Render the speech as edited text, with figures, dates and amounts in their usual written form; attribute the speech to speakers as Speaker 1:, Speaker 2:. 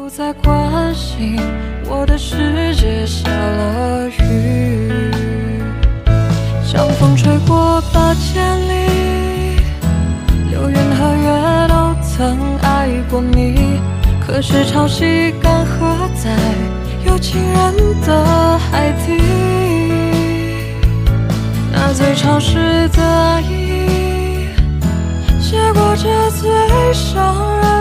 Speaker 1: 不再关心我的世界下了雨，像风吹过8千里，流云和月都曾爱过你，可是潮汐干涸在有情人的海底，那最潮湿的爱意，结果这最伤人